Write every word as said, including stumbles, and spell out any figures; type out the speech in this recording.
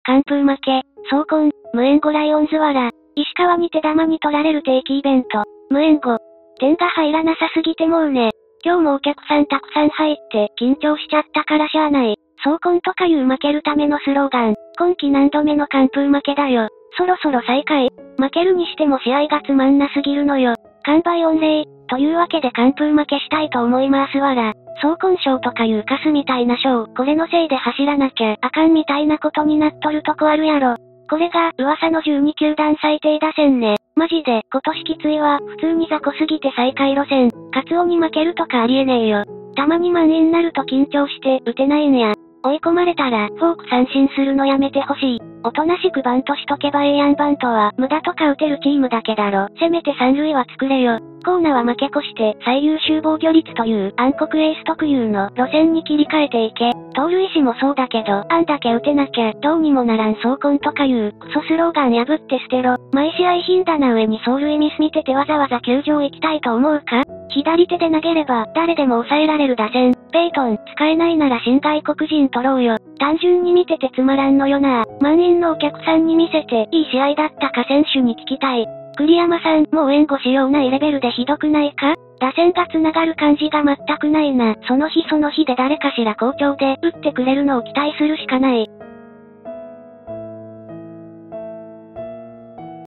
完封負け、総根、無援護ライオンズわら、石川に手玉に取られる定期イベント、無援護。点が入らなさすぎてもうね。今日もお客さんたくさん入って、緊張しちゃったからしゃあない。総根とかいう負けるためのスローガン、今季何度目の完封負けだよ。そろそろ再開。負けるにしても試合がつまんなすぎるのよ。完売御礼、というわけで完封負けしたいと思いますわら。総根賞とかいうカスみたいな賞、これのせいで走らなきゃあかんみたいなことになっとるとこあるやろ。これが、噂のじゅうにきゅうだん最低打線ね。マジで、今年きついわ。普通に雑魚すぎて最下位路線。カツオに負けるとかありえねえよ。たまに満員なると緊張して、打てないんや。追い込まれたら、フォーク三振するのやめてほしい。おとなしくバントしとけばええやん。バントは、無駄とか打てるチームだけだろ。せめて三塁は作れよ。コーナは負け越して、最優秀防御率という、暗黒エース特有の路線に切り替えていけ。盗塁士もそうだけど、あんだけ打てなきゃ、どうにもならん総根とかいう、クソスローガン破って捨てろ。毎試合頻打な上に走塁ミス見ててわざわざ球場行きたいと思うか？左手で投げれば、誰でも抑えられる打線。ペイトン、使えないなら新外国人取ろうよ。単純に見ててつまらんのよな。満員のお客さんに見せて、いい試合だったか選手に聞きたい。栗山さん、もう援護しようないレベルでひどくないか？打線が繋がる感じが全くないな。その日その日で誰かしら好調で、打ってくれるのを期待するしかない。